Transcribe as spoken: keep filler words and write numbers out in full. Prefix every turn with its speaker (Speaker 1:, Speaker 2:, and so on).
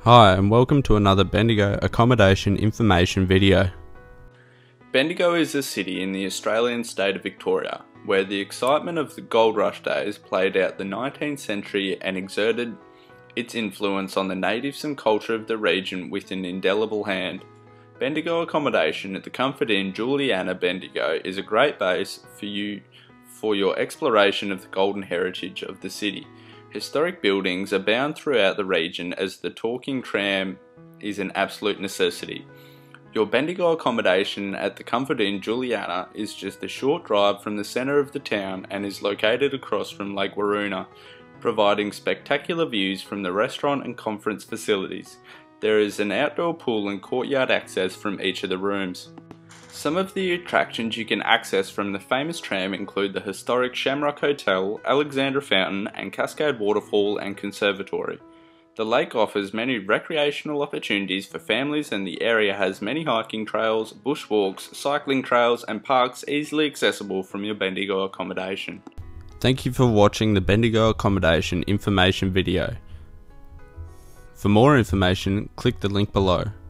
Speaker 1: Hi and welcome to another Bendigo accommodation information video. Bendigo is a city in the Australian state of Victoria, where the excitement of the gold rush days played out the nineteenth century and exerted its influence on the natives and culture of the region with an indelible hand. Bendigo accommodation at the Comfort Inn Juliana Bendigo is a great base for you for your exploration of the golden heritage of the city. Historic buildings abound throughout the region as the talking tram is an absolute necessity. Your Bendigo accommodation at the Comfort Inn Juliana is just a short drive from the centre of the town and is located across from Lake Waroona, providing spectacular views from the restaurant and conference facilities. There is an outdoor pool and courtyard access from each of the rooms. Some of the attractions you can access from the famous tram include the historic Shamrock Hotel, Alexandra Fountain and Cascade Waterfall and Conservatory. The lake offers many recreational opportunities for families and the area has many hiking trails, bushwalks, cycling trails and parks easily accessible from your Bendigo accommodation. Thank you for watching the Bendigo accommodation information video. For more information, click the link below.